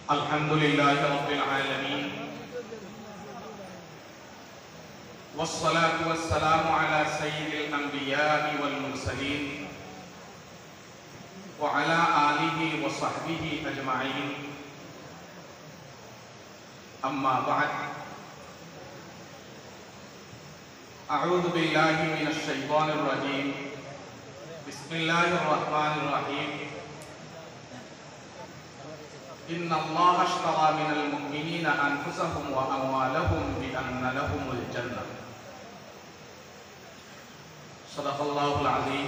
अल्हम्दुलिल्लाहि रब्बिल आलमीन वस्सलातु वस्सलामु अला सय्यिदिल अंबिया'i वल मुरसलीन व अला आलिहि व सहबिहि अजमाइन। अम्मा बअद, अऊज़ु बिल्लाहि मिनश शैतानिर रजीम। बिस्मिल्लाहिर रहमानिर रहीम। इन्नल्लाह अश्तरा मिनल मुमिनीना अनफुसहुम व अमवालहुम बिअन्ना लहुमुल जन्नह। सदक़ल्लाहुल अज़ीम।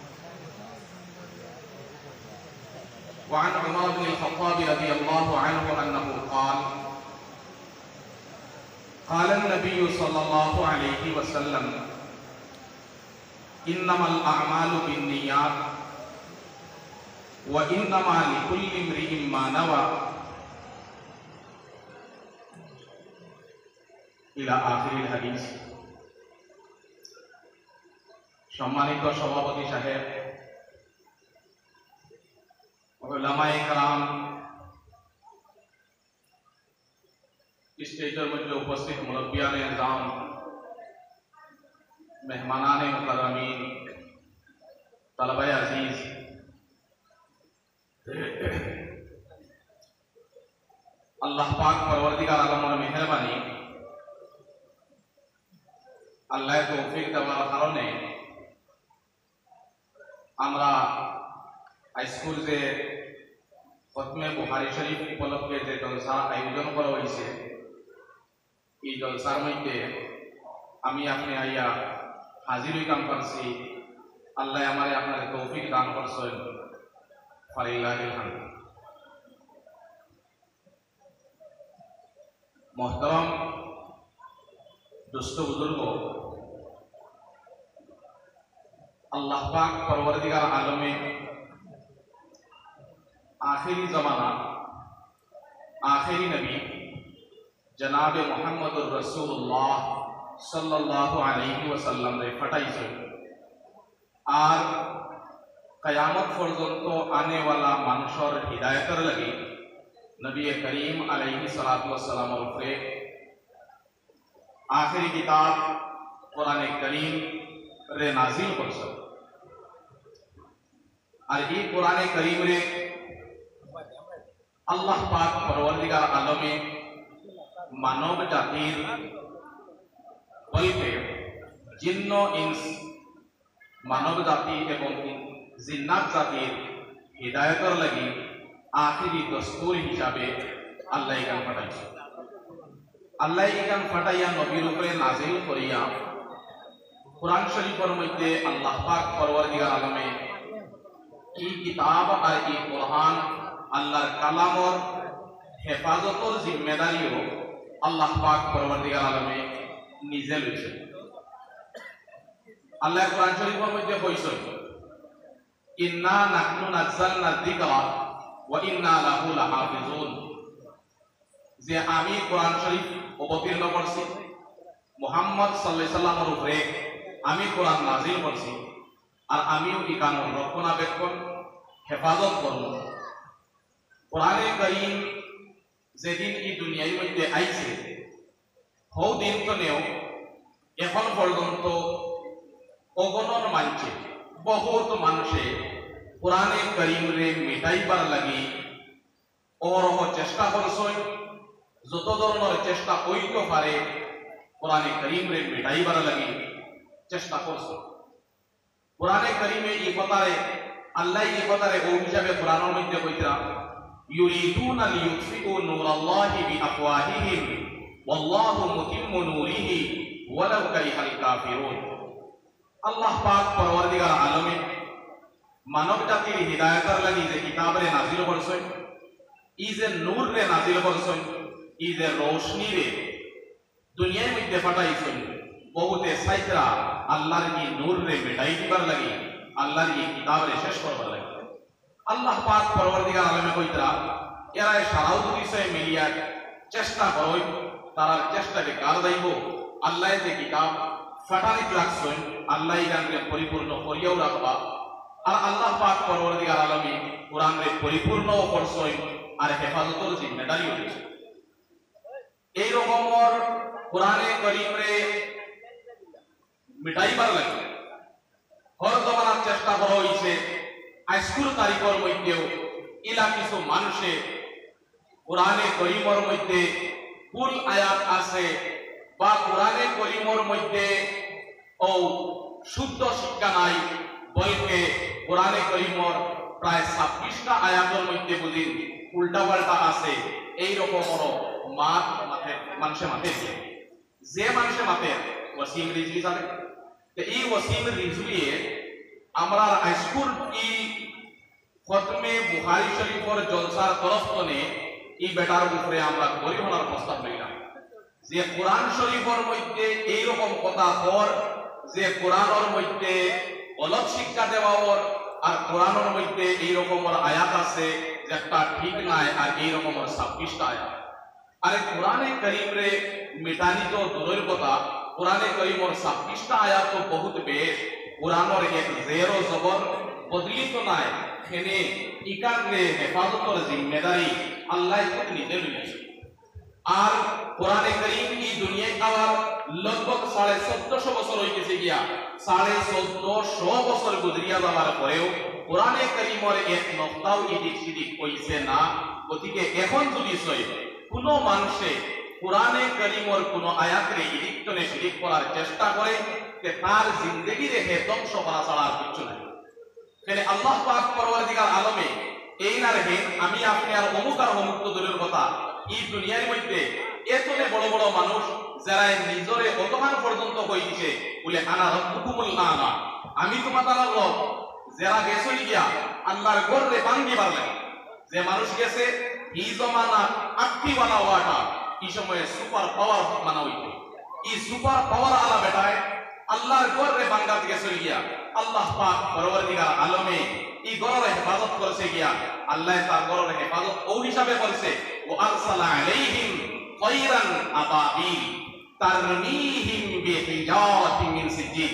व अन उमर बिन अल-ख़त्ताब रज़ियल्लाहु अन्हु अन्नहु क़ाल क़ाल अन-नबी सल्लल्लाहु अलैहि वसल्लम इन्नमल अअमालु बिन्नियात व इन्नमा लिकुल्लि इम्रिइन मा नवा इला आखिरिल हादीस। सम्मानित सभापति साहेब, उलामाए कराम, स्टेजर मध्य उपस्थित मुरब्बियाने निज़ाम, मेहमानाने मुकर्रमीन, तलबाए अजीज, अल्लाह पाक परवरदिगार आलमेर मेहरबानी आल्लाह तौफिक देওয়ার কারণে আমরা হাইস্কুল যে খতমে বুখারী শরীফ উপলক্ষে যে জলসার আয়োজন করা হয়েছে, এই জলসার মধ্যে আমি আপনি আইয়া হাজির হইতাম পারছি। আল্লাহ আমারে আপনার তৌফিক দান করছেন। ফালিল্লাহিল হামদ। मोहतरम दोस्तों बुजुर्ग, अल्लाह पाक परवरदिगार आलमे आखिरी जमाना आखिरी नबी जनाब मुहम्मदुर रसूलुल्लाह सल्लल्लाहु अलैहि वसल्लम रे फटाइছে और कयामत पर्यन्त आने वाला मानुषर हिदायतर लगी नबी करीम अलैहि सलातु वस्सलामर उपरे आखिरी किताब कुरान करीम रे नाजिल करছে। और ये कुरान करीम रे अल्लाह पाक परवरदिगार आलमे मानव जातिर बल्कि जिन्न इंस मानव जाति एवं जिन्नात जातिर हिदायतर लगी आखिरी दस्तूर हिसाबे अल्लाह इकान फटाइছে। अल्लाह इकान फटाइया नबीर उपरे नाजिल करिया कुरान शरीफर मध्य अल्लाह पाक परवरदिगार आलमे ई किताब और ई कुरान अल्लाहर कालामर हेफाजतर जिम्मेदारियो अल्लाह पाक परवरदिगार आलमे निजे लैছে। अल्लाह कुरान शरीफर मध्य कইছে इन्ना नाहनु नज़्ज़लना যিকরা व इन्ना लाहु लहाफिजुन। जे आमी कुरान शरीफ अवतीर्ण करছি, मुहम्मद सल्लल्लाहु अलैहि वसल्लमर उपरे आमी कुरान नाजिल करছি और आमिও इकानर रक्षणाबेक्षण हेफाजत करব। कुरान करीम যেদিন এই দুনিয়ার মধ্যে আইছে, হও দিন তনেও এখন পর্যন্ত অগণন মানছে বহুত মানুষে कुरान करीम रे मिटाइबार लगी अहरह चेष्टा करछय। যত ধরনের চেষ্টা হইতে পারে कुरान करीम रे मिटाइबार लगी चेष्टा करছে। कुरान करीमे এই কথারে আল্লাহ এই কথারে ও হিসাবে কুরআনের মধ্যে কইতরা ইউরিদুনা লিয়ুতফিউ নূরাল্লাহি বিআফওয়াহিহিম ওয়াল্লাহু মুতিম্মু নূরিহি ওয়ালাউ কারিহাল কাফিরুন। আল্লাহ পাক परवरदिगार आलमे मानव जातिर हिदायतर लगी जे किताब रे नाजिल करछन, ई जे नूर रे नाजिल करछन, ई जे रोशनी रे दुनियार मध्य फटाइछन, बहुते साइतरा अल्लाहर ई नूर रे मिटाई दिबार लगी अल्लाहर ई किताब रे शेष करबार लगी। अल्लाह पाक परवरदिगार आलमे कइतरा एरा साराउ दिसे मिलिया चेष्टा करय, तारार चेष्टाके काल दाइब अल्लाह जे किताब फटानित लागछन अल्लाह इगानरे परिपूर्ण करियाও রাখবা। और अल्लाह पाक परवरदिगार आलमी कुरान रे परिपूर्ण करछय আর হেফাজতর জিম্মেদারিও রয়েছে। এই রকমের কোরআনে কারীমরে মিটাইবার লাগে হর জমানার চেষ্টা করা হয়েছে। আজকুর তারিখের মধ্যেও ইলা কিছু মানুষে কোরআনে কারীমের মধ্যে ভুল আয়াত আছে বা কোরআনে কারীমের মধ্যে ও শুদ্ধ শিক্ষা নাই, বলকে কোরআনে কারীমের প্রায় 26টা আয়াতের মধ্যে বুঝি উল্টাপাল্টা আছে। এই রকমের মানুষের মাঠে যে মানুষের মাঠে ওয়াসিম রিজভি জানে, এই ওয়াসিম রিজভিয়ে আমরা আজকুর কি খতমে বুখারী শরীফের জলসার তরফ থেকে এই বেটার উপরে আমরা গরিবনার প্রস্তাব লইলাম যে কোরআন শরীফের মধ্যে এই রকম কথা কর যে কোরআনের মধ্যে অলগ শিক্ষা দেওয়ার আর কোরআনের মধ্যে এই রকমের আয়াত আছে যেটা ঠিক নাই, আর এই রকমের 26টা আয়াত। আরে কোরআনে কারীমরে মিটানি তো দূরের কথা, কোরআনে কারীমের 26টা আয়াত তো বহুত বেশ। কোরআনের এক জের ও জবর বদলি তো নাই, এখানে ইকারে হেফাজতের জিম্মেদারি আল্লাহ খুদ নিতে নিয়েছে। আর কোরআনে কারীম এই দুনিয়ায় আবার লগভগ 1450 বছর হইতেছে গিয়া, 1450 বছর গুজরিয়া যাওয়ার পরেও কোরআনে কারীমের এক নকতাও এদিক সেদিক হইছে না। গতিকে এখন যদি সই কোনো মানুষে কোরআনে কারীমের কোনো আয়াতরে এদিক তনে সেদিক করার চেষ্টা করে যে তার জিন্দেগি রেখে ধ্বংস করা ছাড়া আর কিছু নাই। তাহলে আল্লাহ পাক পরওয়ারদিগার আলমে এই না রেখে আমি আপনি আর অমুক আর অমুক তো দূরের কথা, এই দুনিয়ার মধ্যে এতনে বড় বড় মানুষ যারা নিজরে অতমান পর্যন্ত হইছে বলে আনা রব্বুকুমুল আ'লা, আমি তোমাদের রব, যারা গেছে গিয়া আল্লাহর ঘরে ভাঙ্গি পারলে, যে মানুষ গেছে এই জমানা আত্মীওয়ালা ওয়াটা এই সময়ে সুপার পাওয়ার মানা হইতো। এই সুপার পাওয়ার আলা বেটায় আল্লাহর ঘরে ভাঙ্গাত গেছে গিয়া আল্লাহ পাক পরওয়ারদিগার আলমে এই ঘরের হেফাজত করেছে গিয়া আল্লাহ তার ঘরের হেফাজত ও হিসাবে করেছে ও আরসালা আলাইহিম খায়রান আবাবিল তারমিহিম বিহিজারাতিন মিন সিজিল।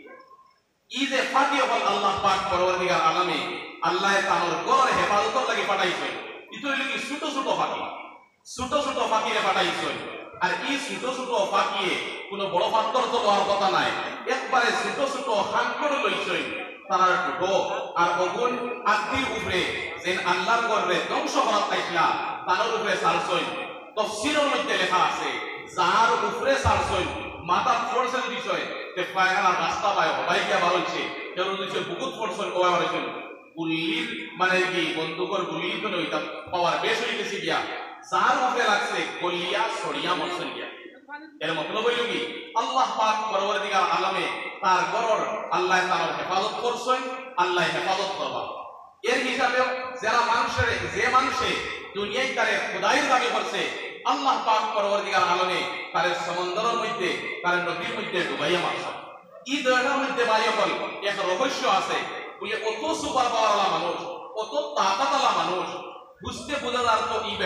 এই যে ফাটিয়ে বল আল্লাহ পাক পরওয়ারদিগার আলমে আল্লাহ তার ঘরের হেফাজতের লাগি পাঠাইছে, এটা হইল কি ছোট ছোট ফাঁকি, ছোট ছোট ফাঁকিরে পাঠাইছে। আর এই ছোট ছোট ফাঁকিয়ে কোনো বড় পাত্র তো হওয়ার কথা নাই, একবারে ছোট ছোট হাত করে লইছে তারা ঢুকো আর অগুন আত্মীর উপরে যেন আল্লাহর ঘরে ধ্বংস করা চাইছিলা তার উপরে সারছই। তাফসীরের মধ্যে লেখা আছে যার উপরে সারছই মাথা ফোরছে বিষয় যে পায়খানা রাস্তা পায় হবাই গিয়া বার হইছে, কেউ দিছে বহুত ফোরছই ওয়া বার হইছে গুলির মানে কি বন্দুকের গুলির তো ওইটা পাওয়ার বেশ হয়ে গেছে গিয়া যার উপরে লাগছে গলিয়া সরিয়া মরছে গিয়া। এর মতলব হইল কি আল্লাহ পাক পরওয়ারদিগার আলমে তার ঘরের আল্লাহ তাআলা হেফাজত করছেন, আল্লাহ হেফাজত করবা। এর হিসাবে যারা মানুষের যে মানুষে দুনিয়ায় তারে খোদাইয়ের দাবি করছে আল্লাহ পাক পরওয়ারদিগার আলমে তার সমুদ্রের মধ্যে তার নদীর মধ্যে ডুবাইয়া মারছে। এই দুইটার মধ্যে বাইকল এক রহস্য আছে বলে কত সুপার পাওয়ারওয়ালা মানুষ, কত তাকাতওয়ালা মানুষ বুঝতে বোঝা যার তো এই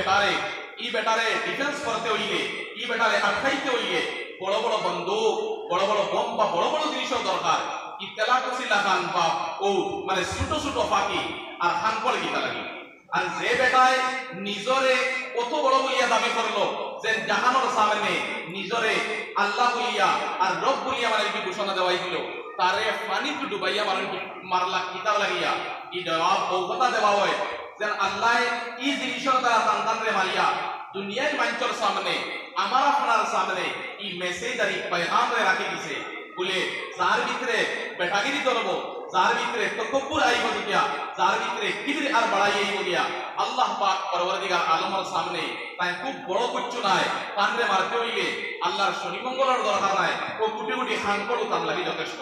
বেটারে ডিফেন্স করতে হইলে, এই বেটারে আটকাইতে হইলে বড় বড় বন্দুক, বড় বড় বোম বা বড় বড় জিনিসও দরকার। ইত্তেলা কছিলা খান বা ও মানে ছোট ছোট ফাঁকি আর খান পড়ে গিতা লাগে। আর যে বেটায় নিজরে কত বড় বলিয়া দাবি করলো যে জাহানোর সামনে নিজরে আল্লাহ বলিয়া আর রব বলিয়া মানে কি ঘোষণা দেওয়াই দিল, তারে পানিতে ডুবাইয়া মারলা কিতাব লাগিয়া এই জবাব ও কথা দেওয়া হয় যেন আল্লাহ এই জিনিসের দ্বারা সন্তানরে মারিয়া দুনিয়ার মানুষের সামনে আমার আপনার সামনে এই মেসেজ আর এই পেগামরে রাখি দিছে বলে যার ভিতরে বেটাগিরি করব, যার ভিতরে তকব্বুর আইব গিয়া, যার ভিতরে কিবর আর বাড়াই আইব গিয়া আল্লাহ পাক পরওয়ারদিগার আলমের সামনে তাই খুব বড় কিছু নাই, তানরে মারতে হইলে আল্লাহর শনি মঙ্গলের দরকার নাই, ও কোটি কোটি খান করো তার লাগি যথেষ্ট।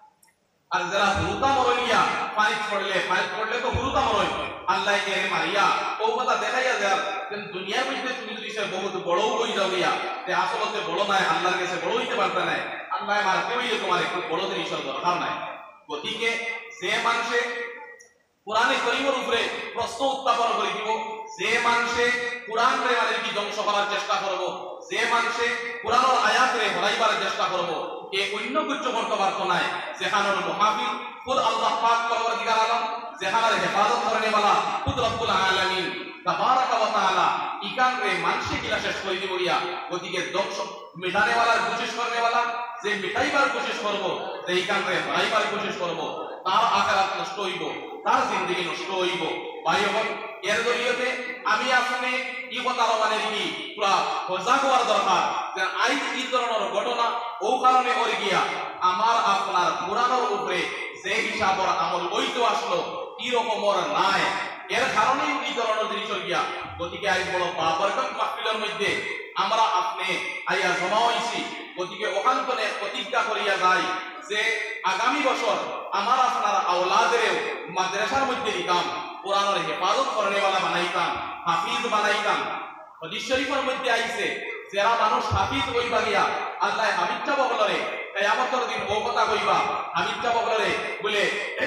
আর যারা হুরুতা মরইয়া ফাইট পড়লে তো হুরুতা মরই আল্লাহ এর মারিয়া ও কথা দেখাইয়া যায় কিন্তু দুনিয়ার মধ্যে তুমি যদি সে বহুত বড় হই যাও গিয়া তে আসলে বড় নাই, আল্লাহর কাছে বড় হইতে পারবে না, আল্লাহ মারতে হইলে তোমার একটু বড় জিনিসের দরকার নাই। গতিকে যে মানুষে কোরআনে কারীমের উপরে প্রশ্ন উত্থাপন করে দিব, যে মানুষে কোরআনরে মানে কি ধ্বংস করার চেষ্টা করব, যে মানুষে কোরআনের আয়াতরে হরাইবার চেষ্টা করব, এ অন্য কিছু করতে পারতো না। যেখানের মুহাফিজ খুদ আল্লাহ পাক পরওয়ারদিগার আলম, যেখানের হেফাজত করনেওয়ালা খুদ রব্বুল আলামিন, তাবারাকা ওয়া তাআলা ইকান রে মানসে কিলা শেষ করে দিব ইয়া গতিকে দক্ষ মিটানে ওয়ালার কোশিশ করনে ওয়ালা যে মিটাইবার কোশিশ করব যে ইকান রে বাড়াইবার কোশিশ করব তার আখিরাত নষ্ট হইব তার জিন্দেগি নষ্ট হইব ভাই বোন এর জরিয়তে আমি আপনি ই কথা মানে কি পুরা সজাগ হওয়ার দরকার যে আইজ এই ধরনের ঘটনা ও কারণে ওর গিয়া আমার আপনার পুরানোর উপরে যে হিসাবর আমল বইতে আসলো কি রকমের নাই এর কারণেই এই ধরনের জিনিস গিয়া গতিকে আইজ বড় বাবরকত মাহফিলের মধ্যে আমরা আপনি আইয়া জমা হইছি গতিকে ওখান থেকে প্রতিজ্ঞা করিয়া যাই যে আগামী বছর আমার আপনার আওলাদেরও মাদ্রাসার মধ্যে দিতাম কোরআনের হেফাজত করনেওয়ালা বানাইতাম হাফিজ বানাইতাম হাদিস শরীফের মধ্যে আইছে যারা মানুষ হাফিজ হইবা গিয়া আল্লাহ হাবিবটা বলরে কিয়ামতের দিন ও কথা কইবা হাবিবটা বলরে বলে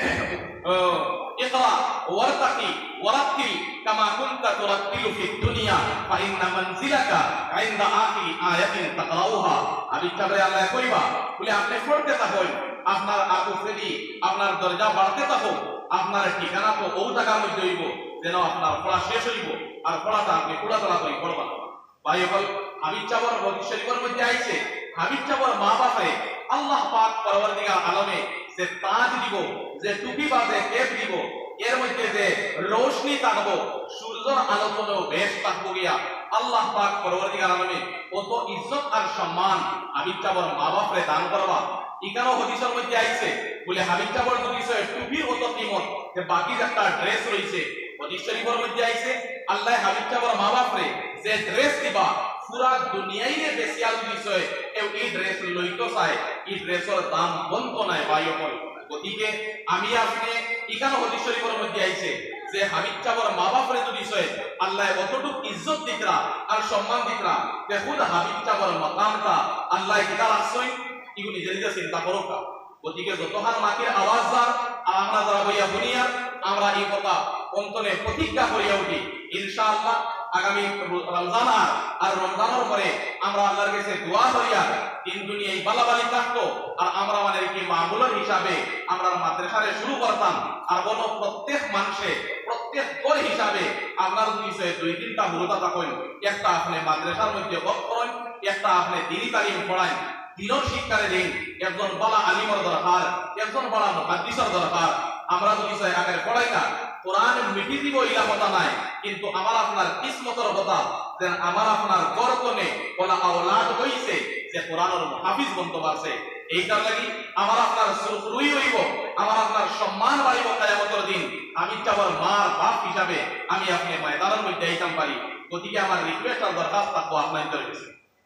ইকরা ওয়ারতাকি ওয়ারাতিল কামা কুনতা তুরাতিলু ফিদ দুনিয়া ফাইন্না মানজিলাকা ইনদা আখিরি আয়াতিন তাকরাউহা হাবিবটা বলে আল্লাহ কইবা বলে আপনি পড়তে থাকুন আপনার আকুফেদি আপনার দরজা বাড়তে থাকুন আপনার ঠিকানা তো ও টাকার মধ্যে হইব যেন আপনার পড়া শেষ হইব আর পড়াটা আপনি পুরা তলা করে পড়বা ভাই বল হাবিব চাবর হাদিস শরীফের মধ্যে আইছে হাবিব চাবর মা বাপে আল্লাহ পাক পরওয়ারদিগার আলমে যে তাজ দিব যে টুপি বা যে কেপ দিব এর মধ্যে যে রোশনি থাকবো সূর্যের আলো তো বেশ থাকবো গিয়া আল্লাহ পাক পরওয়ারদিগার আলমে কত ইজ্জত আর সম্মান হাবিব চাবর মা বাপরে দান করবা ইকানো হাদিসের মধ্যে আইছে বলে হাবিব চাবর যদি টুপির অত কিমত যে বাকি একটা ড্রেস রইছে হাদিস শরীফের মধ্যে আইছে আল্লাহ হাবিব চাবর মা বাপরে যে ড্রেস দিবা পুরা দুনিয়ায় রে বেশি আলু বিষয় এই ড্রেস লইতো চাই এই ড্রেসের দাম বন্ধ নাই ভাই বল গতিকে আমি আপনি ইকানো হাদিস শরীফের মধ্যে আইছে যে হাবিব চাবর মা বাপরে যদি সয় আল্লাহ অতটুক ইজ্জত দিকরা আর সম্মান দিকরা যে খুদ হাবিব চাবর মাকামটা আল্লাহ কিতা রাখছই ইগু নিজে নিজে চিন্তা করো কা গতিকে যতহার মাটির আওয়াজ যার আর আমরা যারা বইয়া বুনিয়া আমরা এই কথা অন্তরে প্রতিজ্ঞা করিয়া উঠি ইনশাআল্লাহ আগামী রমজান আর রমজানের পরে আমরা আল্লাহর কাছে দোয়া করিয়া দিন দুনিয়ায় বালাবালি থাকতো আর আমরা মানে কি মামুলের হিসাবে আমরা মাদ্রাসারে শুরু করতাম আর বলো প্রত্যেক মানুষে প্রত্যেক ঘর হিসাবে আপনার বিষয়ে দুই তিনটা মূলতা থাকেন একটা আপনি মাদ্রাসার মধ্যে বক্ত করেন একটা আপনি দিনী তালিম পড়ায় দিনের শিক্ষারে দিন একজন বলা আলিমর দরকার একজন বলা মুহাদ্দিসের দরকার আমরা যদি আগে পড়াই না কোরআন মিটি দিব ইলা কথা নাই কিন্তু আমার আপনার কিসমতের কথা যে আমার আপনার গর্তনে বলা আওলাদ হইছে যে কোরআনের হাফিজ বনতে পারছে এইটার লাগি আমার আপনার সুরুই হইব আমার আপনার সম্মান বাড়িব কিয়ামতের দিন আমি চাবার মার বাপ হিসাবে আমি আপনি ময়দানের মধ্যে আইতাম পারি গতিকে আমার রিকোয়েস্ট আর দরখাস্ত থাকবো আপনাদের কাছে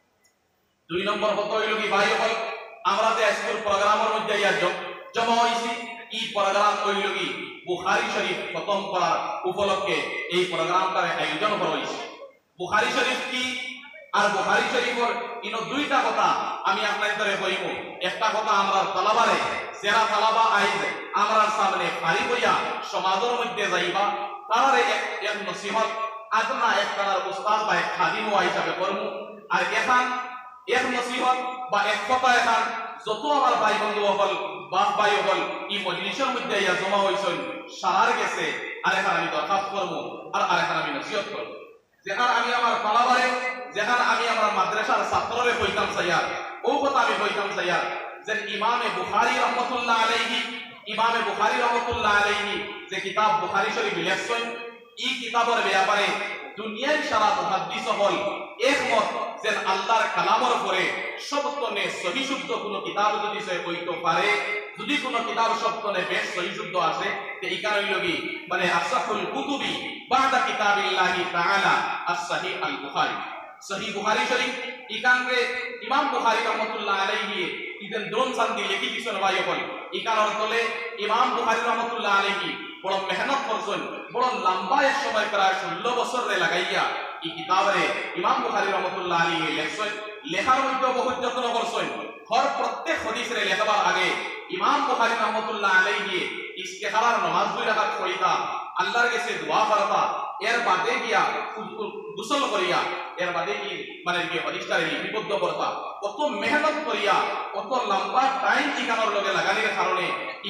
দুই নম্বর কথা হইল কি ভাই বল আমরা যে স্কুল প্রোগ্রামের মধ্যে জমা হইছি এই প্রোগ্রাম হইল কি বুখারী শরীফ খতম করার উপলক্ষে এই প্রোগ্রামটার আয়োজন করা হইছে বুখারী শরীফ কি আর বুখারী শরীফের ইনো দুইটা কথা আমি আপনাদের কইব একটা কথা আমরা তালাবারে যারা তালাবা আইজ আমরা সামনে ফারি হইয়া সমাজের মধ্যে যাইবা তারারে এক নসিহত আদনা এক তার উস্তাদ বা এক খাদিম হিসাবে করব আর এখান এক নসিহত বা এক কথা এখান যত আমার ভাই বন্ধু হল বাপ ভাই হল এই মজলিসের মধ্যে ইয়া জমা হইছেন সারার গেছে আর এখান আমি দরখাস্ত করব আর আরেখান আমি নসিহত করব যেখান আমি আমার পালাবারে যেখান আমি আমার মাদ্রাসার ছাত্ররে কইতাম সাইয়ার ও কথা আমি কইতাম সাইয়ার যে ইমামে বুখারী রাহমাতুল্লাহ আলাইহি ইমামে বুখারী রাহমাতুল্লাহ আলাইহি যে কিতাব বুখারী শরীফ লিখছেন এই কিতাবের ব্যাপারে দুনিয়ার সারা মুহাদ্দিস হল একমত যে আল্লাহর কালামের উপরে সবতনে সহি শুদ্ধ কোন কিতাব যদি সে কইতে পারে যদি কোন কিতাব সবতনে বেশ সহি শুদ্ধ আছে তে এই কারণে লগি মানে আসফুল কুতুবি বাদা কিতাবিল্লাহি তাআলা as-sahih al-bukhari sahih bukhari শরীফ ইকানরে ইমাম বুখারী রাহমাতুল্লাহ আলাইহি ইদেন দ্রোন শান্তি লিখি দিছেন ভাই বল ইকানোর তলে ইমাম বুখারী রাহমাতুল্লাহ আলাইহি বড় মেহনত করছেন বড় লম্বা এক সময় প্রায় 16 বছর রে লাগাইয়া এই কিতাবরে ইমাম বুখারী রাহমাতুল্লাহ আলাইহি লেখছেন লেখার মধ্যে বহুত যত্ন করছেন হর প্রত্যেক হাদিসের লেখাবার আগে ইমাম বুখারী রাহমাতুল্লাহ আলাইহি ইস্তিখারার নামাজ দুই রাকাত পড়িতা আল্লাহর কাছে দোয়া করতা এর বাদে গিয়া গোসল করিয়া এর বাদে কি মানে কি হাদিসটারে লিপিবদ্ধ করতা কত মেহনত করিয়া কত লম্বা টাইম ইকানোর লগে লাগানির কারণে এই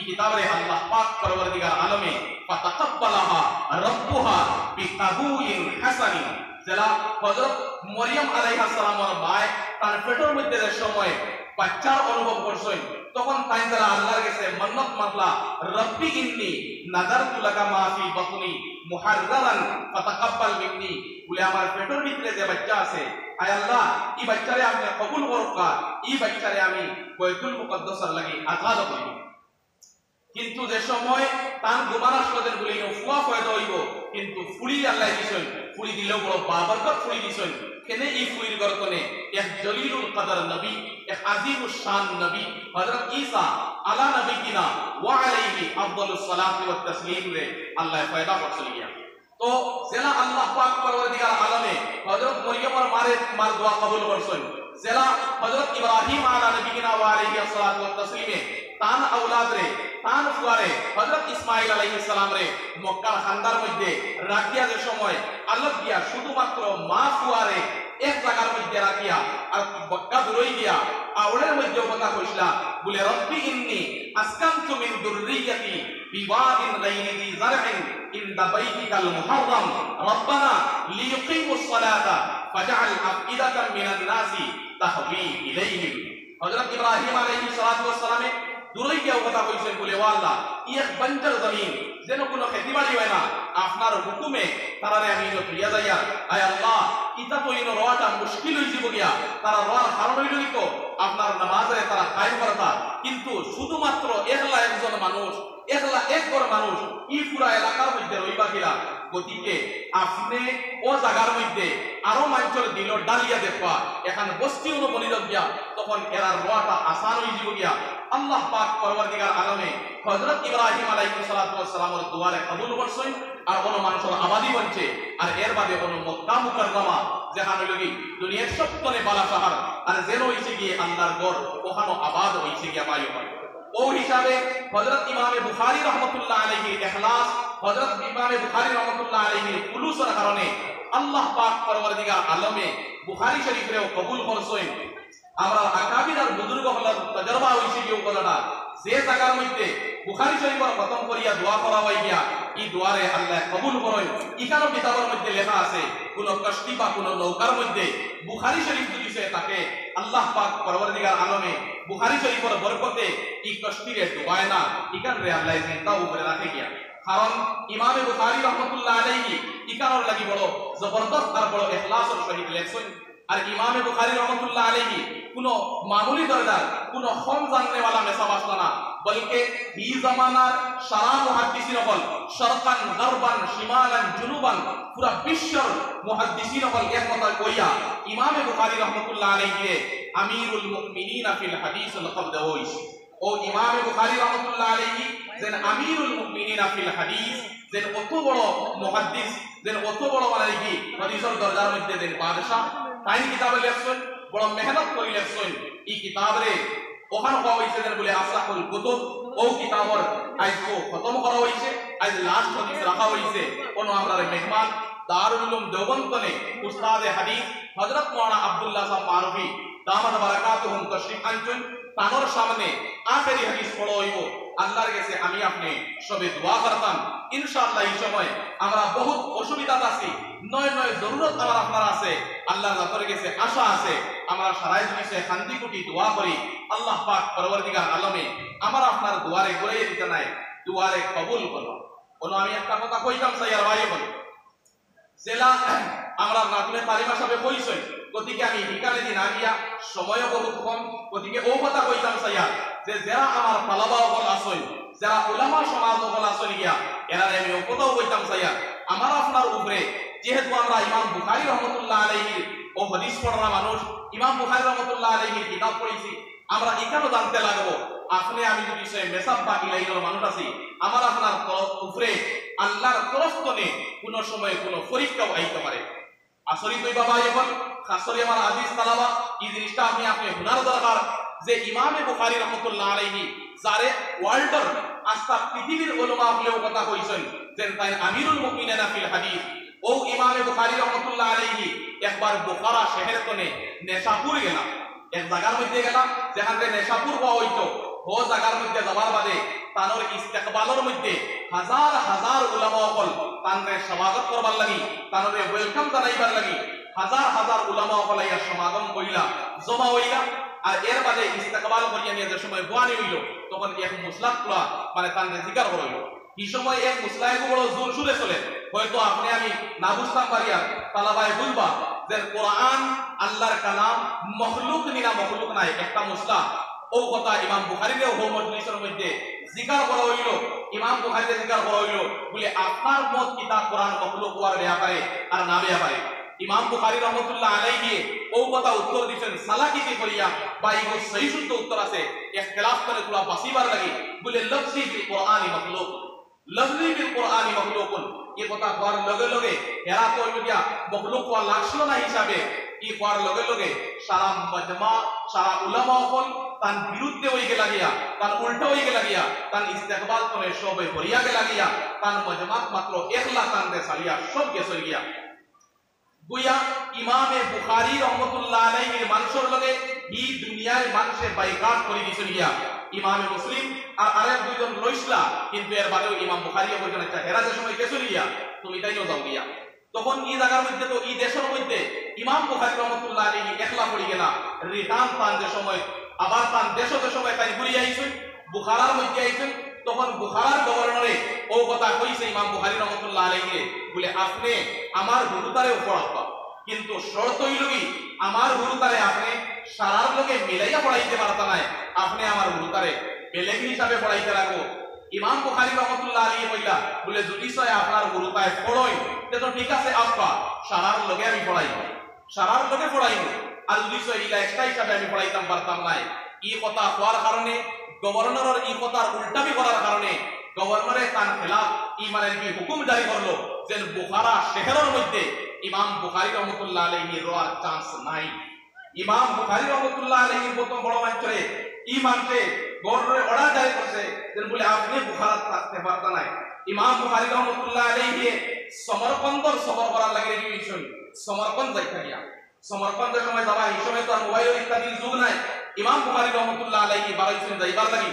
কিতাবে আল্লাহ পাক পরবর্তীকার আলমে ফাতাকাব্বালাহা রাব্বুহা বিকাবুলিন হাসানিন যারা হযরত মরিয়ম আলাইহিস সালামের মায় তার পেটের মধ্যে যে সময় বাচ্চার অনুভব করছেন তখন তাই যারা আল্লাহর কাছে মান্নত মানলা রব্বি ইন্নী নাযারতু লাকা মা ফি বাতনি মুহাররারান ফাতাকাব্বাল মিন্নি বলে আমার পেটের ভিতরে যে বাচ্চা আছে আয় আল্লাহ এই বাচ্চারে আপনি কবুল করুকা এই বাচ্চারে আমি বাইতুল মুকদ্দাসের লাগি আজাদ করি কিন্তু যে সময় তার গোমানাস কদের বলি ফুয়া ফয়দা হইব কিন্তু ফুলি আল্লাহ দিছেন ফুলি দিলেও বড় বাবরকত ফুলি দিছেন কেনে এই ফুলির গরতনে এক জলিলুল কদর নবী এক আজিমুশ শান নবী হযরত ঈসা আলা নবিয়িনা ওয়া আলাইহি আফদালুস সালাতু ওয়াত তাসলিম রে আল্লাহ পয়দা করছেন গিয়া তো জেলা আল্লাহ পাক পরবর্তীকার আলমে হযরত মরিয়মের মার দোয়া কবুল করছেন জেলা হযরত ইব্রাহিম আলা নবিয়িনা ওয়া আলাইহি আসসালাতু ওয়াত তাসলিমে তান আওলাদ রে তান ফুয়ারে হযরত ইসমাঈল আলাইহিস সালাম রে মক্কার খান্দার মধ্যে রাখিয়া যে সময় আল্লাহ দিয়া শুধুমাত্র মা ফুয়ারে এক জায়গার মধ্যে রাখিয়া আর মক্কা দূরই গিয়া আওড়ের মধ্যে কথা কইছলা বলে রব্বি ইন্নী আসকানতু মিন দুররিয়াতি বিওয়াদিন গায়রি যি যারহিন ইনদা বাইতিকাল মুহাররাম রব্বানা লিয়ুকিমুস সালাতা ফাজআল আফইদাতাম মিনান নাসি তাহবি ইলাইহিম হযরত ইব্রাহিম আলাইহিস সালাতু ওয়াস সালামে দূরই গিয়া কথা কইছেন বলে ও আল্লাহ এক বঞ্জর জমিন যেন কোনো খেতিবাড়ি হয় না আপনার হুকুমে তারারে আমি ফিরিয়া যাইয়া আয় আল্লাহ ইতা তো ইনো রওয়াটা মুশকিল হই যাব গিয়া তারা রওয়ার কারণ হইল তো আপনার নামাজে তারা কায়েম করতা কিন্তু শুধুমাত্র একলা একজন মানুষ একলা একবার মানুষ ই পুরা এলাকার মধ্যে রইবা কিরা গতিকে আপনি ও জায়গার মধ্যে আরো মানুষের দিল ডালিয়া দেখবা এখানে বস্তি অনুবনিত গিয়া তখন এরার রওয়াটা আসান হই যাব গিয়া আল্লাহ পাক পরবর্তীকার আলমে হযরত ইব্রাহিম আলাইহিস সালাতু ওয়াস সালামের দুয়ারে কবুল করছেন আর কোন মানুষের আবাদি বনছে আর এর বাদে কোন মক্কা মুকাররমা যেখানে লগি দুনিয়ার সবতনে বালা শহর আর যেন হইছে গিয়ে আল্লাহর ঘর ওখানে আবাদ হইছে গিয়া বায়ু হয় ও হিসাবে হযরত ইমামে বুখারী রাহমাতুল্লাহ আলাইহির ইখলাস হযরত ইমামে বুখারী রাহমাতুল্লাহ আলাইহির খুলুসের কারণে আল্লাহ পাক পরবর্তীকার আলমে বুখারী শরীফেও কবুল করছেন আমরা আকাবির আর বুজুর্গ হলার তাজরবা হইছে কি কথাটা যে জায়গার মধ্যে বুখারী শরীফের খতম করিয়া দোয়া করা হয় গিয়া এই দোয়ারে আল্লাহ কবুল করেন ইখানো কিতাবের মধ্যে লেখা আছে কোন কষ্টি বা কোন নৌকার মধ্যে বুখারী শরীফ দিছে তাকে আল্লাহ পাক পরবর্তীকার আলমে বুখারী শরীফের বরকতে এই কষ্টিরে ডুবায় না ইখানে আল্লাহ চিন্তা উপরে রাখে গিয়া কারণ ইমামে বুখারী রাহমাতুল্লাহ আলাইহি ইখানোর লাগি বড় জবরদস্ত আর বড় ইখলাসের সহিত লেখছেন আর ইমামে বুখারী রাহমাতুল্লাহ আলাইহি কোন মামুলি দরজার কোন কম জাননে वाला মেসাব আসলো না বলকে এই জামানার সারা মুহাদ্দিসিন হল শরকান গরবান শিমালান জুনুবান পুরা বিশ্বর মুহাদ্দিসিন হল এক কথা কইয়া ইমামে বুখারী রাহমাতুল্লাহ আলাইহি আমিরুল মুমিনিন ফিল হাদিস লকব দেওইস ও ইমামে বুখারী রাহমাতুল্লাহ আলাইহি যেন আমিরুল মুমিনিন ফিল হাদিস যেন অত বড় মুহাদ্দিস যেন অত বড় মানে কি হাদিসের দরজার মধ্যে যেন বাদশা তাই কিতাবে লেখছেন বড় মেহনত করে লেখছেন এই কিতাবরে ওখানে পাওয়া হয়েছে যেন বলে আসলাকুল কুতুব ও কিতাবর আজ কো খতম করা হয়েছে আজ লাস্ট হাদিস রাখা হয়েছে কোন আমরার মেহমান দারুল উলুম দেওবন্দনে উস্তাদে হাদিস হযরত মাওলানা আব্দুল্লাহ সাহেব মারুফি দামাত বারাকাতুহুম তশরিফ আনছেন তানোর সামনে আখেরি হাদিস পড়া হইব আল্লাহর কাছে আমি আপনি সবে দোয়া করতাম ইনশাআল্লাহ এই সময় আমরা বহুত অসুবিধা আছি নয় নয় জরুরত আমার আপনার আছে আল্লাহর রাতের কাছে আশা আছে আমরা সারাই জিনিসে শান্তি কুটি দোয়া করি আল্লাহ পাক পরবর্তীকার আলমে আমার আপনার দুয়ারে ঘুরিয়ে দিতে নাই দুয়ারে কবুল করো বলো আমি একটা কথা কইতাম সাইয়ার ভাই বলো জেলা আমরা নাতুনে তালিমা সাহেব কইছেন গতিকে আমি বিকালে দিন আগিয়া সময়ও বহুত কম গতিকে ও কথা কইতাম সাইয়া যে যারা আমার তালাবা হল আসল যারা উলামা সমাজ হল আসল গিয়া এরা আমি ও কথাও কইতাম সাইয়া আমার আপনার উপরে যেহেতু আমরা ইমাম বুখারী রাহমাতুল্লাহ আলাইহির ও হাদিস পড়া মানুষ ইমাম বুখারী রাহমাতুল্লাহ আলাইহির কিতাব পড়েছি আমরা এখানেও জানতে লাগবো আপনি আমি যদি সে মেসাব বা ইলাইনের মানুষ আছি আমার আপনার উপরে আল্লাহর তরফ থেকে কোন সময় কোন পরীক্ষাও আইতে পারে আসলে তুই বাবা এখন খাসরি আমার আজিজ তালাবা এই জিনিসটা আপনি হুনার দরকার যে ইমামে বুখারী রাহমাতুল্লাহ আলাইহি যারে ওয়ার্ল্ডর আস্থা পৃথিবীর উলামা হলেও কথা কইছেন যে তাই আমিরুল মুমিনিন ফিল হাদিস ও ইমামে বুখারী রাহমাতুল্লাহ আলাইহি একবার বুখারা শহর তনে নেশাপুর গেলাম এক জায়গার মধ্যে গেলাম যেখানে নেশাপুর হওয়া হইতো ও জায়গার মধ্যে যাবার বাদে তানোর ইস্তেকবালের মধ্যে হাজার হাজার উলামা হল তানরে স্বাগত করবার লাগি তানরে ওয়েলকাম জানাইবার লাগি হাজার হাজার উলামা হল ইয়া সমাগম কইলা জমা হইলা আর এর বাদে ইস্তেকবাল করিয়া নিয়ে যে সময় বয়ানি হইল তখন এক মুসলাত খোলা মানে তানরে জিকার হইল এই সময় এক মুসলায় বড় জোর সুরে চলে হয়তো আপনি আমি না বুঝতাম পারিয়া তালাবাই বুঝবা যে কোরআন আল্লাহর কালাম মখলুক নিনা মখলুক নাই একটা মুসলা ও কথা ইমাম বুখারীর ও মজলিসের মধ্যে জিকার করা হইল ইমাম বুখারীর জিকার করা হইল বলে আপনার মত কিতাব কোরআন মখলুক হওয়ার ব্যাপারে আর না ব্যাপারে ইমাম বুখারী রাহমাতুল্লাহ আলাইহি ও কথা উত্তর দিবেন সালাকিতি করিয়া বা ইগো সহি শুদ্ধ উত্তর আছে ইখতিলাফ করে তোলা বাসিবার লাগি বলে লফজি বিল কোরআনি মখলুক লফজি বিল কোরআনি মখলুকুন এই কথা কোয়ার লগে লগে এরা তো হইয়া মখলুক হওয়া লাগছিল না হিসাবে এই কোয়ার লগে লগে সারা মাজমা সারা উলামা হল তার বিরুদ্ধে হইগে লাগিয়া তার উল্টো হইগে লাগিয়া তার ইস্তেকবাল করে সবে হরিয়াগে লাগিয়া তার মাজমাত মাত্র একলা তানরে সালিয়া সব গেছে গিয়া গুয়া ইমামে বুখারী রাহমাতুল্লাহ আলাইহির মানুষের লগে এই দুনিয়ার মানুষে বাইকাট করে দিছিল গিয়া ইমামে মুসলিম আর আরেক দুইজন রইসলা কিন্তু এর বাদেও ইমাম বুখারী বলেন আচ্ছা এরা যে সময় গেছিল গিয়া তুমি তাইও যাও গিয়া তখন এই জায়গার মধ্যে তো এই দেশের মধ্যে ইমাম বুখারী রাহমাতুল্লাহ আলাইহি একলা পড়ি গেলা রিটার্ন পান যে সময় আবার তার দেশে যে সময় তাই ঘুরিয়ে আইছেন বুখারার মধ্যে আইছেন তখন বুখারার গভর্নরে ও কথা কইছে ইমাম বুখারী রাহমাতুল্লাহ আলাইহি বলে আপনি আমার গুরুতারেও পড়াবা কিন্তু শর্ত হইল কি আমার গুরুতারে আপনি সারার লগে মিলাইয়া পড়াইতে পারতা না আপনি আমার গুরুতারে বেলেগ হিসাবে পড়াইতে রাখো ইমাম বুখারী রাহমাতুল্লাহ আলাইহি কইলা বলে যদি সয় আপনার গুরুতায় পড়ই তে তো ঠিক আছে আপা সারার লগে আমি পড়াইব সারার লগে পড়াইব আর যদি সয় ইলা এক্সট্রা হিসাবে আমি পড়াইতাম পারতাম না এই কথা হওয়ার কারণে গভর্নরের এই কথার উল্টাবি করার কারণে গভর্নরে তার খেলাফ ইমানের কি হুকুম জারি করলো যে বুখারা শহরের মধ্যে ইমাম বুখারী রাহমাতুল্লাহ আলাইহি রওয়ার চান্স নাই ইমাম বুখারী রাহমাতুল্লাহ আলাইহি প্রথম বড় মানছে ইমানতে গভর্নরে অর্ডার জারি করছে যে বলে আপনি বুখারা থাকতে পারতা না ইমাম বুখারী রাহমাতুল্লাহ আলাইহি সমরকন্দর সফর করার লাগে দিয়েছেন সমরকন্দ যাইতে গিয়া সমরকন্দের সময় যাবা এই সময় তো আর মোবাইল ইত্যাদির যুগ নাই ইমাম বুখারী রাহমাতুল্লাহ আলাইহি বারাইছেন যাইবার লাগি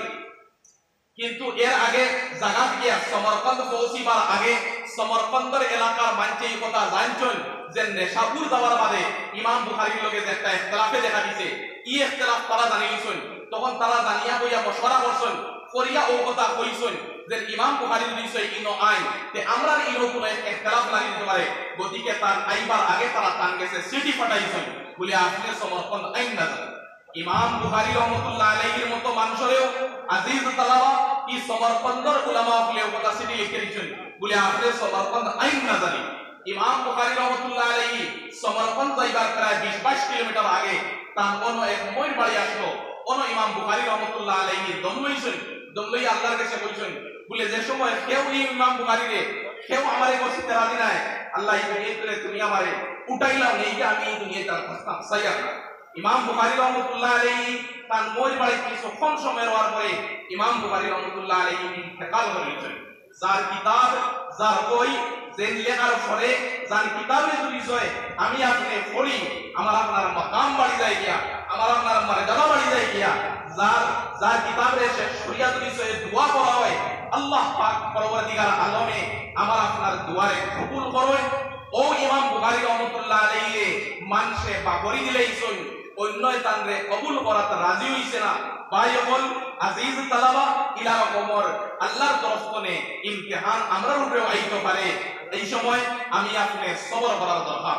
কিন্তু এর আগে জায়গা গিয়া সমরকন্দ পৌঁছিবার আগে সমরকন্দের এলাকার মানুষ এই কথা জানছেন যে নেশাপুর যাওয়ার বাদে ইমাম বুখারীর লগে যে একটা ইখতিলাফে দেখা দিছে এই ইখতিলাফ তারা জানিয়েছেন তখন তারা জানিয়া বইয়া মশওয়ারা করছেন করিয়া ও কথা কইছেন যে ইমাম বুখারী যদি সই ইনো আইন তে আমরা ইনো কোনো ইখতিলাফ লাগিতে পারে গতিকে তার আইবার আগে তারা টান গেছে সিটি ফাটাইছেন বলে আপনি সমরকন্দ আইন না জানেন ইমাম বুখারী রাহমাতুল্লাহ আলাইহির মতো মানুষেরও আজিজ তালাবা কি সমরকন্দর উলামা হলেও কথা সিটি লিখে দিয়েছেন বলে আপনি সমরকন্দ আইন না জানেন ইমাম বুখারী রাহমাতুল্লাহ আলাইহি সমরকন্দ যাইবার প্রায় 20-22 কিলোমিটার আগে তার কোন এক মইর বাড়ি আসলো কোন ইমাম বুখারী রাহমাতুল্লাহ আলাইহি দমলইছেন দমলই আল্লাহর কাছে কইছেন বলে যে সময় কেউ ইমাম বুখারীরে কেউ আমারে কইতে রাজি নাই আল্লাহ এই করে তুমি আমারে উঠাইলাও নেই যে আমি দুনিয়ায় তার প্রস্তাব সাইয়া ইমাম বুখারী রাহমাতুল্লাহ আলাইহি তার মইর বাড়ি কিছু কম সময়ের পরে ইমাম বুখারী রাহমাতুল্লাহ আলাইহি ইন্তেকাল করেছেন যার কিতাব যার বই যেন লেখার পরে যার কিতাবে যদি হয় আমি আপনি পড়ি আমার আপনার মাকাম বাড়ি যায় গিয়া আমার আপনার মর্যাদা বাড়ি যায় গিয়া যার কিতাবে সে শরিয়াত বিষয়ে দোয়া করা হয় আল্লাহ পাক পরবর্তীকার আলমে আমার আপনার দোয়ারে কবুল করেন ও ইমাম বুখারী রাহমাতুল্লাহ আলাইহি মানুষে বাকরি দিলেই সই অন্যয় তানরে কবুল করাতে রাজি হইছে না ভাই বল আজিজ তালাবা ইলা রকমর আল্লাহর তরফ থেকে ইমতিহান আমরার উপরে আইতে পারে এই সময় আমি আপনি সবর করার দরকার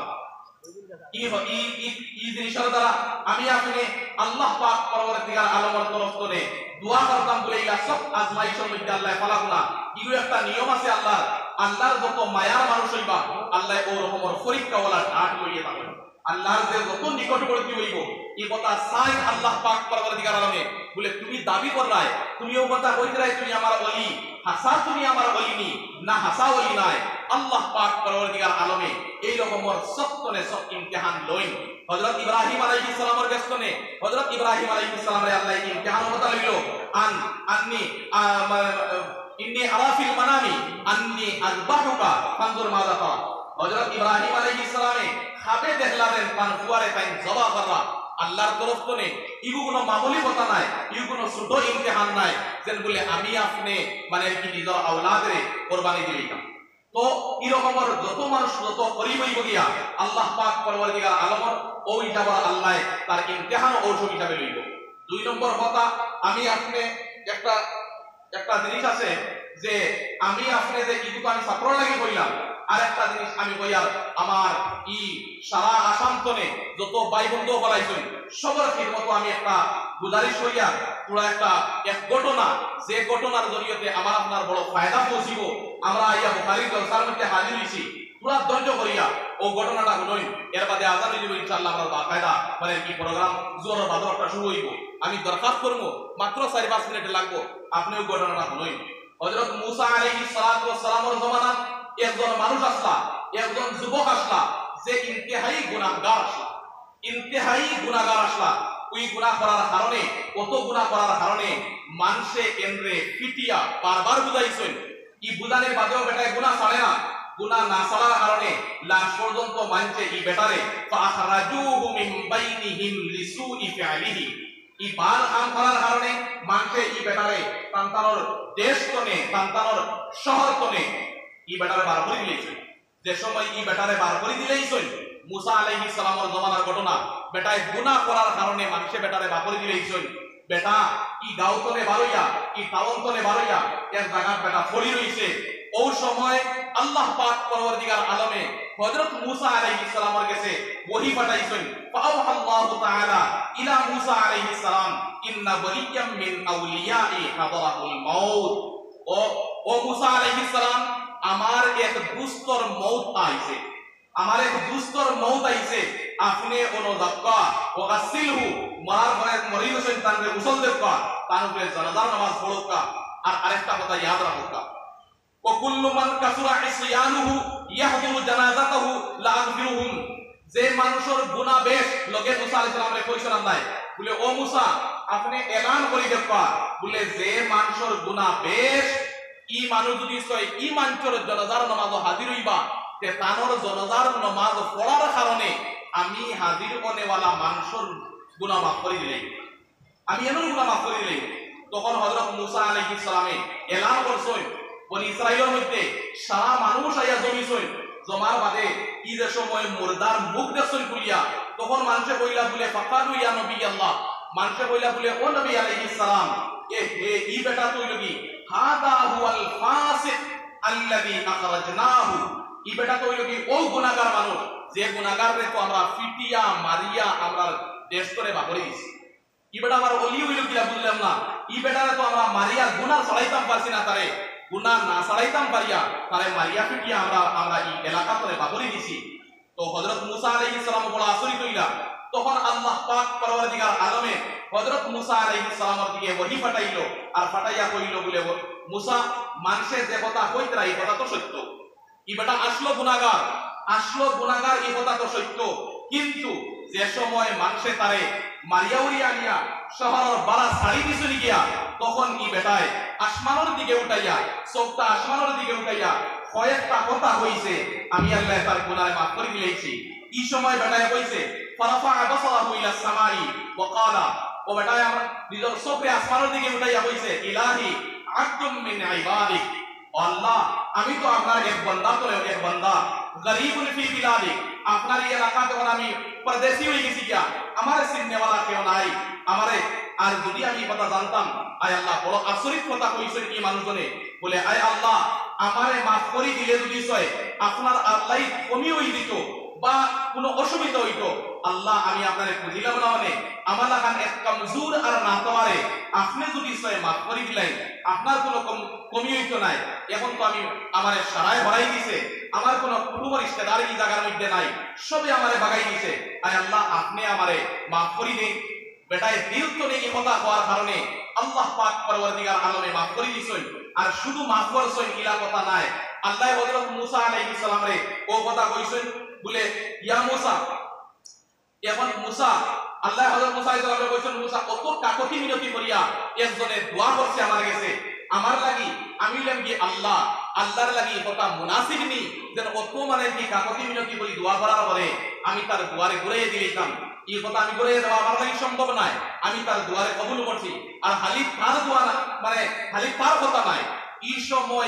এই জিনিসের দ্বারা আমি আপনি আল্লাহ পাক পরবর্তীকার আলমের তরফ থেকে দোয়া করতাম বলে ইলা সব আজমাইশের মধ্যে আল্লাহ ফালাক না ইউ একটা নিয়ম আছে আল্লাহর যত মায়ার মানুষ হইবা আল্লাহ ও রকমের পরীক্ষাওয়ালা ঢাট লইয়ে পাবেন আল্লাহর যে যত নিকটবর্তী হইব এই কথা সাই আল্লাহ পাক পরবর্তীকার আলমে বলে তুমি দাবি করলাই তুমি ও কথা কইতরাই তুমি আমার ওলি হাসা তুমি আমার ওলি নি না হাসা ওলি নাই আল্লাহ পাক পরবর্তীকার আলমে এই রকমের সত্যনে সব ইমতিহান লইন হযরত ইব্রাহিম আলাইহিস সালামের কাছে হযরত ইব্রাহিম আলাইহিস সালামের আল্লাহ ইমতিহান হতা লইলো আন্নি ইন্নী আরা ফিল মানামি আন্নি আযবাহুকা ফানজুর মাযা তারা হযরত ইব্রাহিম আলাইহিস সালামে খাবে দেখলারেন পান ফুয়ারে তাই জবা করলা আল্লাহর তরফ থেকে ইগু কোনো মামুলি কথা নাই, ইগু কোনো ছোট ইমতিহান নাই যেন বলে আমি আপনি মানে কি নিজের আওলাদরে কোরবানি দিলাম। তো এরকমের যত মানুষ যত করিব হইব গিয়া আল্লাহ পাক পরবর্তীকার আলমর ও হিসাবে আল্লাহ তার ইমতিহান ঔষধ হিসাবে লইব। 2 নম্বর কথা, আমি আপনি একটা জিনিস আছে যে আমি আপনি যে ইগুতো আমি ছাত্র লাগি কইলাম, আর একটা জিনিস আমি কইয়ার আমার ই সারা আসাম তনে যত ভাই বন্ধু বলাইছেন সবার খিদমত আমি একটা গুজারিশ কইয়া পুরা এক ঘটনা, যে ঘটনার জরিয়তে আমার আপনার বড় ফায়দা পৌঁছিব, আমরা আইয়া বুখারীর জলসার মধ্যে হাজির হইছি, পুরা ধৈর্য করিয়া ও ঘটনাটা শুনই। এর বাদে আজান হইব ইনশাআল্লাহ, আমরা বাকায়দা মানে কি প্রোগ্রাম জোর বাদরটা শুরু হইব। আমি দরখাস্ত করব মাত্র 4-5 মিনিট লাগবো, আপনি ওই ঘটনাটা শুনই। হযরত মুসা আলাইহিস সালাতু ওয়াস সালামের জমানাত একজন মানুষ আসলা, একজন যুবক আসলা যে ইন্তেহাই গুনাহগার আসলা, ইন্তেহাই গুনাহগার আসলা। ওই গুনাহ করার কারণে, কত গুনাহ করার কারণে মানুষে কেন্দ্রে পিটিয়া বারবার বুঝাইছেন। ই বুঝানোর বাদেও বেটায় গুনাহ ছাড়ে না, গুনাহ না ছাড়ার কারণে লাশ পর্যন্ত মানছে ই বেটারে ফাখরাজুহু মিন বাইনিহিম লিসুই ফিআলিহি। ই বাল কাম করার কারণে মানছে ই বেটারে তান্তানোর দেশ তনে, তান্তানোর শহর তনে ই বেটারে বার করে দিলেছেন। যে সময় ই বেটারে বার করে দিলেইছেন মুসা আলাইহিস সালামের জমানার ঘটনা, বেটায় গুনাহ করার কারণে মানুষে বেটারে বার করে দিলেইছেন। বেটা ই গাঁওতনে বারইয়া, ই টাউনতনে বারইয়া এক জায়গা বেটা পড়ি রইছে। ওই সময় আল্লাহ পাক পরবর্তীকার আলমে হযরত মুসা আলাইহিস সালামের কাছে ওহী পাঠাইছেন। ফাআওহাল্লাহু তাআলা ইলা মুসা আলাইহিস সালাম ইন্না ওয়ালিয়াম মিন আউলিয়াই হাদারাতুল মাউত। ও মুসা আলাইহিস সালাম, আমার এক দুস্তর মউত আইছে, আমার এক দুস্তর মউত আইছে, আপনি অনুযাক্কা ও গাসিলহু, মরার পরে মরি গেছেন তানরে গোসল দেবকা, তার উপরে জানাজার নামাজ পড়কা। আর আরেকটা কথা ইয়াদ রাখবা, ও কুল্লু মান কাসুরা ইসয়ানুহু ইয়াহদুরু জানাজাতাহু লা আগফিরুহুম। যে মানুষের গুনাহ বেশ লগে মুসা আলাইহিস সালামরে কইছেন নাই বলে ও মুসা আপনি এলান করি দেখবা বলে যে মানুষের গুনাহ বেশ ই মানুষ যদি কয় ই মানুষের জানাজার নামাজ হাজির হইবা, তে তানোর জানাজার নামাজ পড়ার কারণে আমি হাজির হনেওয়ালা মানুষের গুনাহ মাফ করে দিলেই, আমি এমন গুনাহ মাফ করে দিলেই। তখন হযরত মুসা আলাইহিস সালামে এলান করছেন বনি ইসরাইলের মধ্যে সারা মানুষ আইয়া জমিছেন। জমার বাদে ই যে সময় মুর্দার মুখ দেখছেন খুলিয়া, তখন মানুষে কইলা বলে ফাকালু ইয়া নবী আল্লাহ, মানুষে কইলা বলে ও নবী আলাইহিস সালাম, ই বেটা তুই লগি হাদা হুয়াল ফাসিক আল্লাযী আখরাজনাহু। ই বেটা তুই লগি ও গুনাহগার মানুষ যে গুনাহগাররে তো আমরা ফিটিয়া মারিয়া আমরা দেশ করে বাপরে দিছি। ই বেটা আমার ওলি হইল কিলা বুঝলাম না, ই বেটারে তো আমরা মারিয়া গুনাহ ছড়াইতাম পারছি না, তারে গুনাহ না ছড়াইতাম পারিয়া তারে মারিয়া ফিটিয়া আমরা এই এলাকা করে বাপরে দিছি। তো হযরত মুসা আলাইহিস সালাম বড় আশ্চর্য হইলা। তখন আল্লাহ পাক পরবর্তীকার আলমে হযরত মুসা আলাইহিস সালামের দিকে ওহী পাঠাইলো, আর পাঠাইয়া কইলো বলে মুসা মানুষের যে কথা কইতরা এই কথা তো সত্য, ই বেটা আসলো গুনাহগার, এই কথা তো সত্য, কিন্তু যে সময় মানুষে তারে মারিয়া উড়িয়া নিয়া শহরের বাড়া ছাড়ি দিছুনি গিয়া, তখন ই বেটায় আসমানের দিকে উঠাইয়া, চোখটা আসমানের দিকে উঠাইয়া কয়েকটা কথা হইছে, আমি আল্লাহ তার গুনাহ মাফ করে দিয়েছি। এই সময় বেটায় কইছে ফারাফা বাসারাহু ইলা সামাই ওয়া ক্বালা, ও বেটায় আমার নিজের চোখে আসমানের দিকে উঠাইয়া কইছে ইলাহি আকুম মিন ইবাদিক, আল্লাহ আমি তো আপনার এক বান্দা, তো এক বান্দা গরীবুন ফি বিলাদিক, আপনার এই এলাকা যখন আমি পরদেশী হয়ে গেছি গিয়া আমার চিননেওয়ালা কেউ নাই আমারে। আর যদি আমি কথা জানতাম, আয় আল্লাহ বড় আচরিত কথা কইছেন এই মানুষজনে বলে আয় আল্লাহ আমারে মাফ করে দিলে যদি সয় আপনার আল্লাহ কমি হই দিত বা কোনো অসুবিধা হইতো, আল্লাহ আমি আপনারে বুঝিলাম না, মানে আমার লাগান এক কমজোর আর না তোমারে আপনি যদি সয় মাফ করে দিলেন আপনার কোনো কমি হইতো নাই। এখন তো আমি আমারে সারায় ভরাই দিছে, আমার কোনো কুটুম রিশতেদার এই জায়গার মধ্যে নাই, সবে আমারে বাগাই দিছে, আয় আল্লাহ আপনি আমারে মাফ করে দিন। বেটায় দিল তো নেই কথা হওয়ার কারণে আল্লাহ পাক পরবর্তীকার আলমে মাফ করে দিছেন। আর শুধু মাফ করছেন ইলা কথা নাই, আল্লাহ হযরত মুসা আলাইহিস সালাম রে ও কথা কইছেন বলে ইয়া মুসা, এখন মুসা আল্লাহ হযরত মুসা আলাইহিস সালাম রে কইছেন মুসা কত কাকতি মিনতি করিয়া একজনে দোয়া করছে আমার কাছে, আমার লাগি আমি লাগি আল্লাহ আল্লাহর লাগি কথা মুনাসিব নি যেন অত মানে কি কাকতি মিনতি করি দোয়া করার পরে আমি তার দুয়ারে ঘুরে দিলাম। এই কথা আমি করে দেওয়া আমার লাগি সম্ভব নয়। আমি তার দুয়ারে কবুল করছি। আর খালি তার দোয়া না, মানে খালি তার কথা নাই, এই সময়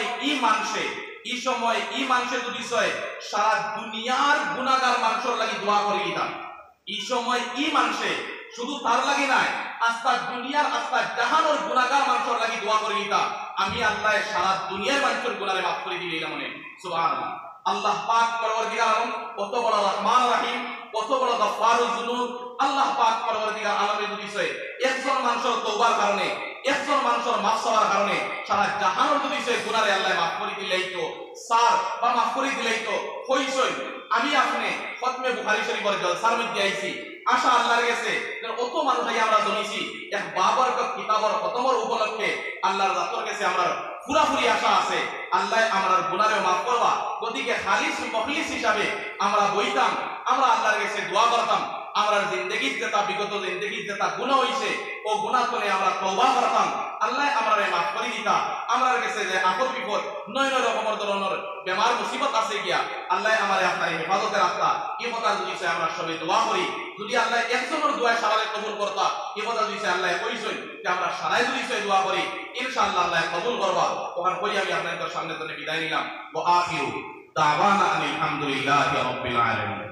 ই মানুষে যদি সয় সারা দুনিয়ার গুনাহগার মানুষের লাগি দোয়া করে দিতাম। এই সময় ই মানুষে শুধু তার লাগি নাই, আস্তা দুনিয়ার আস্তা জাহানোর গুনাহগার মানুষের লাগি দোয়া করে দিতাম। আমি আল্লাহ সারা দুনিয়ার মানুষের গুনাহে মাফ করে দিলাম মনে। সুবহানাল্লাহ। আল্লাহ পাক পরওয়ারদিগার আলম কত বড় রহমান রহিম, কত বড় গফফারুজ যুনুব। আল্লাহ পাক পরওয়ারদিগার আলমে যদি সয় একজন মানুষের তওবার কারণে, একজন মানুষের মাফ চাওয়ার কারণে সারা জাহানের যদি সে গুনাহে আল্লাহ মাফ করে দিলেই তো স্যার বা মাফ করে দিলেই তো হইছই। আমি আপনি খতমে বুখারী শরীফের জলসার মধ্যে আইছি, আশা আল্লাহর কাছে অত মানুষ আমরা জমিছি এক বাবার কিতাবর খতমের উপলক্ষে আল্লাহর জাতর কাছে আমরা পুরাপুরি আশা আছে আল্লাহ আমরার গুনাহে মাফ করবা। গতিকে খালিস মুখলিস হিসাবে আমরা বইতাম, আমরা আল্লাহর কাছে দোয়া করতাম, আমরা জিন্দেগির যেটা বিগত জিন্দেগির যেটা গুনাহ হইছে ও গুনাহ করে আমরা তওবা করতাম, আল্লাহ আমরারে মাফ করে দিতা। আমরার কাছে যে আপদ বিপদ নয় নয় রকমের ধরনের বেমার মুসিবত আছে গিয়া আল্লাহ আমারে আপনার হেফাজতে রাখতা। এই কথা যদি আমরা সবাই দোয়া করি, যদি আল্লাহ একজনের দোয়া সারাই কবুল করতা, এই কথা যদি আল্লাহ কইছেন যে আমরা সারাই যদি দোয়া করি ইনশাআল্লাহ আল্লাহ কবুল করবা। ওখান কই আমি আপনাদের সামনে বিদায় নিলাম। ওয়া আখিরু দাওয়ানা আলহামদুলিল্লাহি রাব্বিল আলামিন।